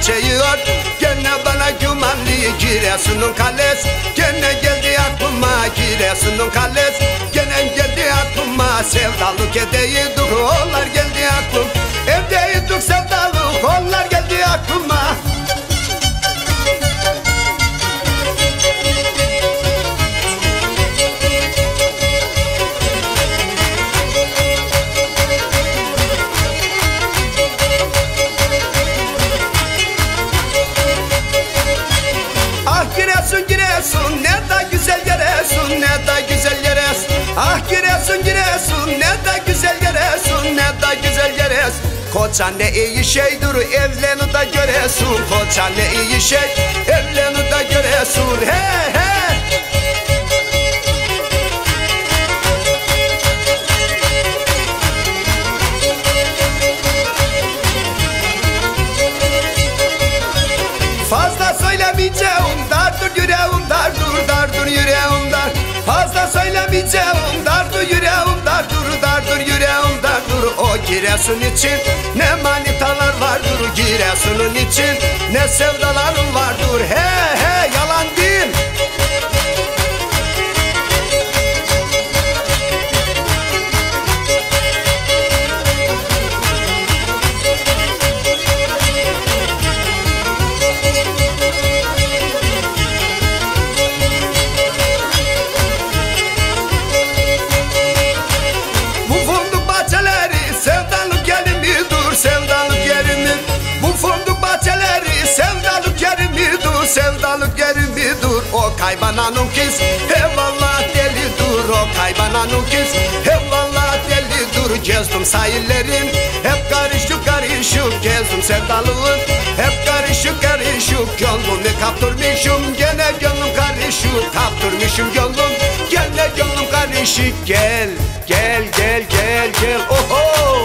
taşıyor. Gene bana gümanlı Giresun'un kalesi. Gene geldi aklıma Giresun'un kalesi. Gene geldi aklıma sevdalık edeydik onlar geldi aklım. Edeydik sevdalık onlar geldi aklıma. Giresun ne da güzel Giresun, ne da güzel Giresun. Ah Giresun Giresun ne da güzel Giresun, ne da güzel Giresun. Koça ne iyi şeydir evleni da göresun. Koça ne iyi şey evleni da göresun. He he. Fazla söylemeyeceğim dardır yüreğim dardır dardır yüreğim dar. Fazla söylemeyeceğim dardır yüreğim dardır dardır yüreğim dardır. O Giresun için ne manitalar vardır, Giresun'un için ne sevdalarım vardır. He he yalan değil. Sevdalık yerimi dur o kaybananın kız. Eyvallah deli dur o kaybananın kız. Eyvallah deli dur gezdim sahillerin. Hep karışık karışık gezdim sevdalığın. Hep karışık karışık gönlümü kaptırmışım. Gene gönlüm karışık kaptırmışım gönlüm. Gene gönlüm karışık gel gel gel gel gel. Oho.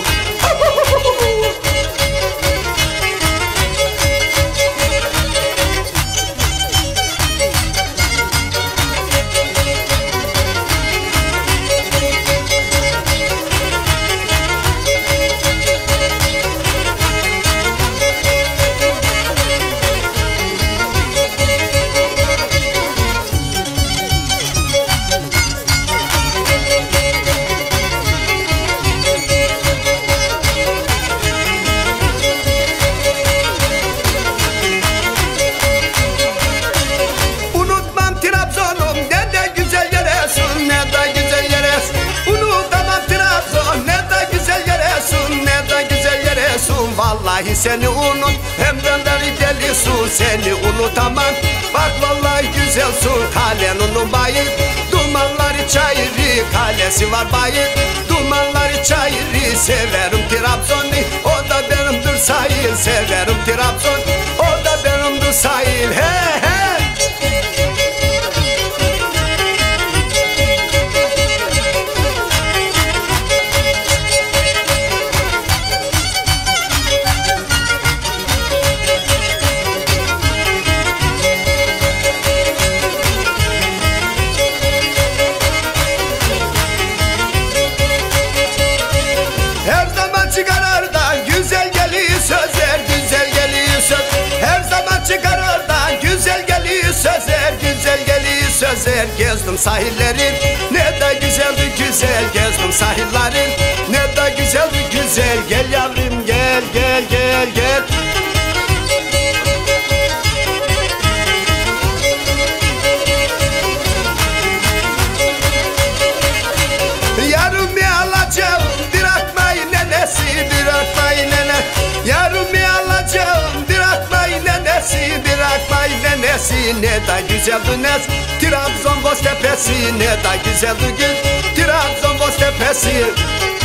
Vallahi seni unut hem benden delisun. Seni unutamam bak vallahi güzelsun. Kalenin bayır dumanları çayırı. Kalesi var bayır dumanları çayırı. Severim Trabzon'u o da benimdir sahil. Severim Trabzon o da benimdir sahil. He he. Sözer gezdim sahillerin ne da güzeldi güzel. Gezdim sahillerin ne da güzeldi güzel. Gel yavrum gel gel gel gel. Yarım bir alacağım bırakmayın nenesi bırakmayın nene. Yarım bir alacağım bırakmayın nenesi bırakmayın nenesi. Ne da güzeldi nes Trabzon Boztepe'si ne da güzeldi gün Trabzon Boztepe'si.